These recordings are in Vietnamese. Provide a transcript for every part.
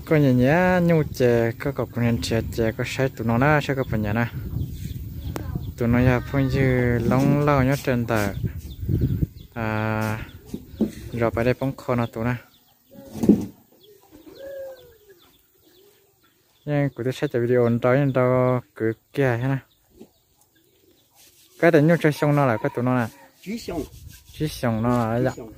có nhà nhá nhu chè có cọc con chè chè có sai tụi nó na sai có phần nhà na tụi nó ya phong như lông lau nhớ trên tờ rồi phải đây bóng khô nó tụi na nhưng của tôi sẽ chạy video đó nhưng đó cứ kia thế na cái đấy nhu chơi xong nó là cái tụi nó là chỉ xong nó là vậy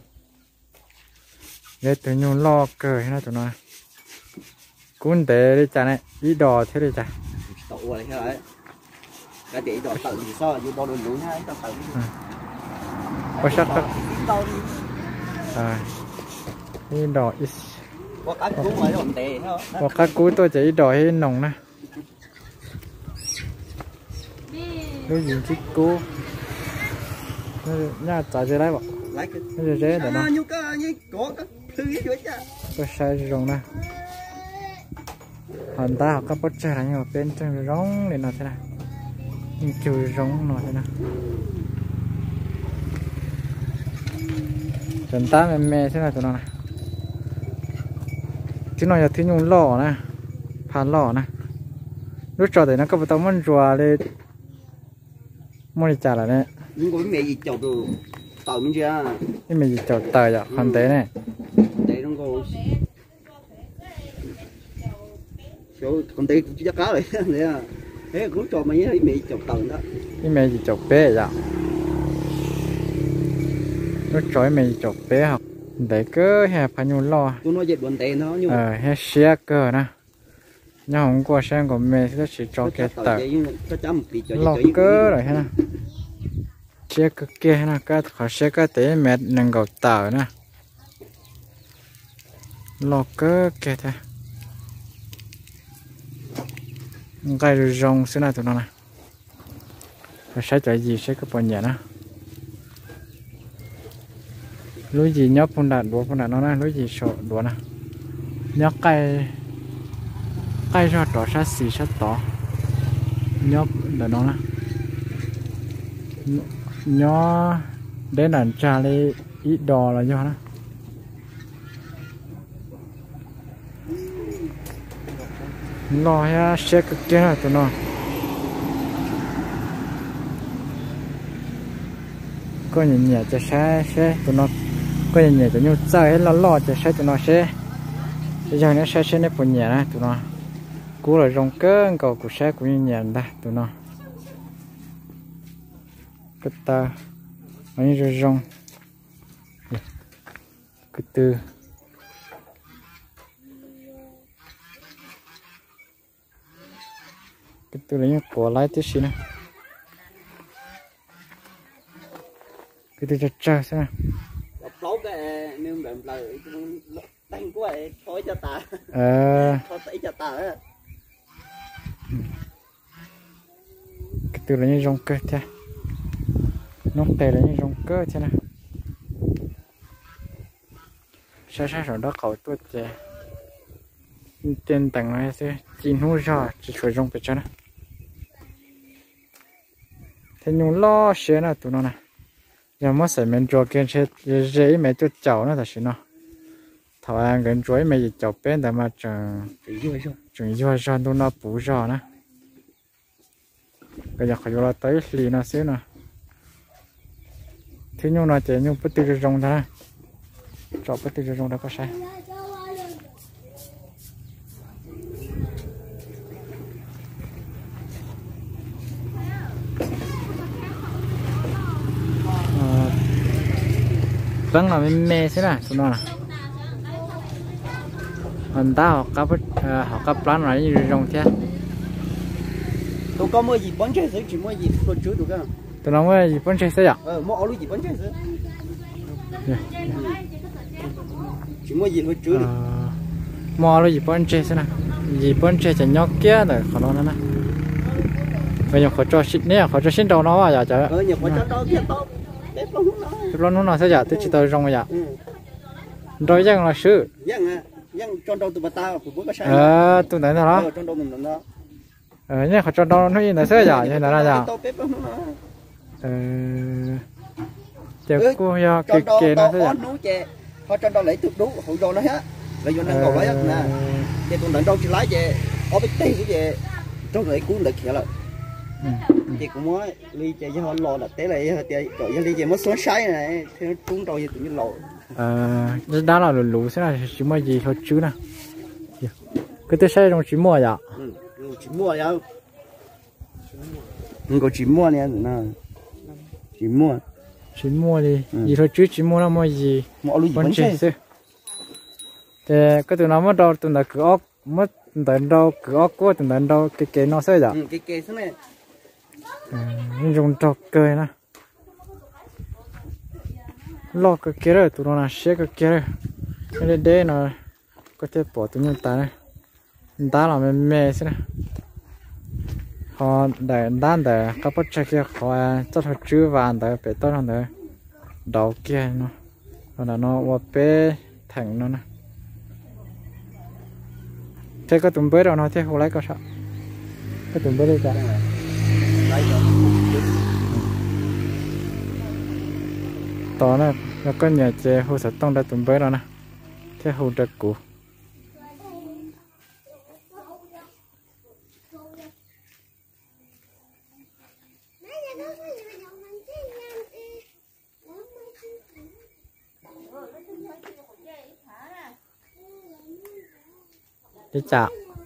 để tụi nhu lo cơ thế na tụi nó cuốn để đi chả này ít đò thế đi chả tụ rồi thế đấy cái để đò tự thì sao như bao đồ núi hay tao tự có sắc ít đò ít có cái cú mới còn tệ thôi có cái cú tôi chỉ đò hết nồng nè đối diện chiếc cú nhà trả gì đấy bọn lấy cái dễ để nó như có cái thứ gì vậy chứ tôi sai rồi nè hắn ta học các bớt chơi là nhiều bên trong rong để nó thế nào nhưng chui rong nó thế nào chúng ta mẹ thế nào tụi nó này chứ nó là thứ nhung lò nè phàn lò nè lúc trò thì nó có một tấm món rùa lên mua đi trả lại nè nhưng có mẹ gì chậu đồ tàu mình chưa cái mẹ gì chậu tờ vậy hoàn tế này để nó có chỗ công ty cũng chắc cá rồi thế cũng cho mấy mẹ chậu tàu đó cái mẹ gì chậu bé vậy lúc trò mẹ gì chậu bé học để cứ hè phải nhung lo tôi nói dịch vấn đề nó nhưng hè xe cơ nè nhưng hôm qua sang của mẹ sẽ chỉ cho cái tờ lo cơ rồi ha xe cơ kia nè cái họ xe cái té mẹ nâng gạo tờ nè lo cơ kia thế cái rồi rong xí này tụi nó nè phải sẽ chạy gì sẽ có bao nhiêu nè lúa gì nhóc phong đạt đũa phong đạt nó nè lúa gì sọ đũa nè nhóc cây cho đỏ sát xì sát tỏ nhóc để nó nè nhó đến đàn trà lên ít đò là do nó lo ya xe cực kia là tụi nó có nhẹ nhẹ cho xe tụi nó có nhẹ nhẹ cho nhau chơi hết lo cho xe tụi nó xe bây giờ nó xe nó phụ nhẹ nè tụi nó cú là rong cơ cầu của xe cũng như nhẹ đây tụi nó cái ta nó như rong cái từ cái từ này của lái tí xí nè cái từ chặt xem lấu cái nương đệm lời đánh của ấy thôi cho ta thôi tẩy cho ta á cái từ này rong cơ thế nó tè là như rong cơ thế này sai rồi đó cậu tôi chè trên tầng này sẽ chín hú ra chỉ phải rong cái cho nó thế nhung lo xe là tụi nó này giờ mới sẽ mình cho cái xe dễ mấy tôi chậu nó thật sự nó thầu ăn gần chuối mấy gì chậu bên tại mà chừng vô ra tôi nó bù ra nè bây giờ phải vô tới lì nó xíu nè thế nhung nó chỉ nhung bất tư rong thôi cho bất tư rong đâu có sai vâng là mê thế này tụi nó nè anh ta học cấp plan này như rong thế tôi có mua gì bón trái sữa chỉ mua gì tôi chứa được không tụi nó mua gì bón trái sữa à mua áo gì bón trái sữa chỉ mua gì tôi chứa được mua áo gì bón trái sữa nè gì bón trái chỉ nhóc kia rồi còn nó nè bây giờ khó cho ship nè khó cho ship đâu nó à giờ nhiều khó cho đâu kia đâu nó nói sao giờ tôi chỉ tao rong bây giờ rồi chắc là sữa yang cho đâu tụi ta của bố cái sai tụi này nó cho đâu mình nó nhá họ cho đâu nó như là sữa giờ như là giờ chờ cô giờ cái nó sữa giờ họ cho đâu lấy thực đủ hậu đồ nó hết là do năng cầu lấy nè cái con đàn đâu chỉ lái về ở bên tây cái về trong người cuốn được kia là chị cũng mới ly chị cho họ lò là thế này chị rồi ly chị mới số sai này theo chúng tôi tự nhiên lò đó là lũ sẽ là chỉ mua gì thôi chứ nè cái tôi sai trong chỉ mua vậy chỉ mua vậy không có chỉ mua nè chỉ mua đi gì thôi chứ chỉ mua là mua gì con chơi chứ thì cái tụi nó mất đâu tụi nó cứ ốc mất tận đâu cứ ốc quá tận đâu cái nó sẽ vậy cái thế này dùng trọc cười nè lo cái kia rồi tụi nó là xe cái kia rồi cái đấy nó có thể bỏ tụi chúng ta này đá là mềm mềm thế này họ để đan để các bác trai kia họ cho họ chứa vàng để bé to hơn để đầu kia nó còn là nó qua bé thành nó nè thế có tụm bới đâu nó thế hồ lấy có sao cái tụm bới đây cả to nè nó có nhà chè hồ sạch tông ra tụm bới đâu nè thế hồ trật cũ đi chào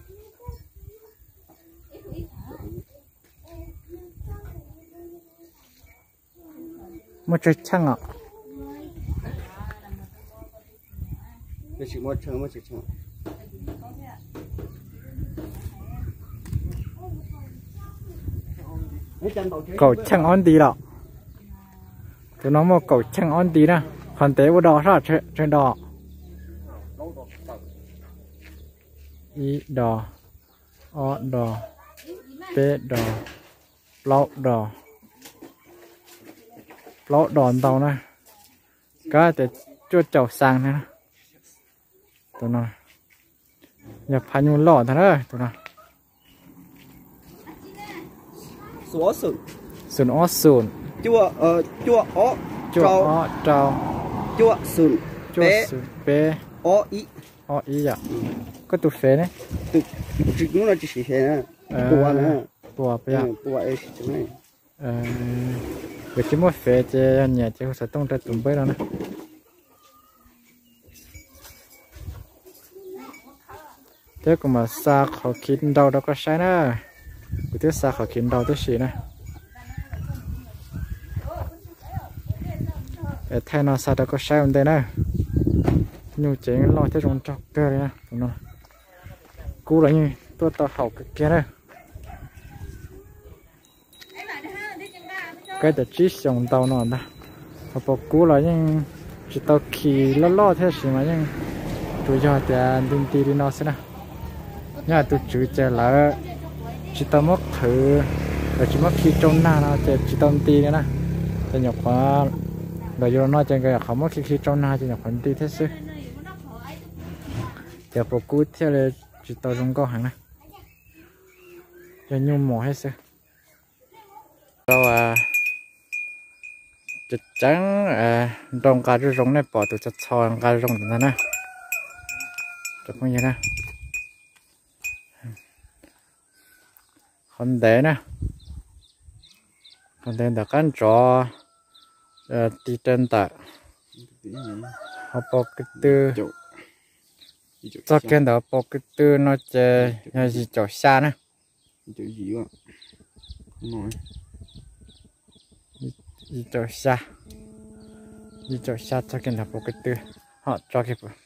một chiếc chăng ạ cái chỉ một chiếc chăng cậu chăng on tí đó tụi nó một cậu chăng on tí nè còn tế của đỏ sao trên đỏ y đỏ o đỏ p đỏ lỗ đỏ tàu này cái để cho chậu sang này tụi nó nhập phải nhung lỏ thật đấy tụi nó sườn ó sườn chua ó trâu sườn bé ó ý à có tụt phế đấy chỉ nó là chỉ phế bùa nè bùa bây giờ bùa ấy chỉ này cái chỉ một phế chứ nhà chứ sẽ tông ra tụm bấy đâu nè thế cũng mà xa khỏi kín đầu đâu có sai nữa cái thứ xa khỏi kín đầu tới gì nè để thay nó xa đâu có sai vấn đề nữa nhiều chuyện lo thế trong trọc cơ này nè nó cú là như tôi tao học cái kia đây cái để chỉ dùng tàu nó nè và bộ cú là những chỉ taoขี่lo thế gì mà những tôi cho tiền đi nó xem nào nhà tôi chữ chơi là chỉ tao mất thử rồi chỉ mất khi trong na nó chỉ tao đi nữa nè cho nhập qua rồi vô nó chơi cái không mất khi trong na cho nhập khoản đi thế chứ giờ bộ cú theo là chỉ tao dùng có hàng này cho nhung mỏ hết sao đâu chật trắng trong cá rong này bỏ từ chật soi cá rong thế này chật không như này con đẻ nè con đẻ đã cắn chó đi trên tạ họ bỏ cái tư cho cái đó bỏ cái tư nó chơi hay gì chó xa nè gì chó xa cho cái đó bỏ cái tư họ cho cái bộ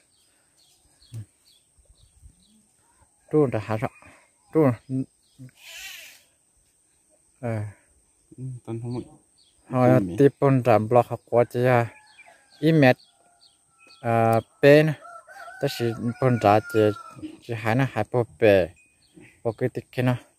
trôn đã hả rõ trôn họ tiếp bọn giảm block học qua chứ email pen đó là bọn trả chỉ hai nó hai bộ bè bộ cái tích kia nó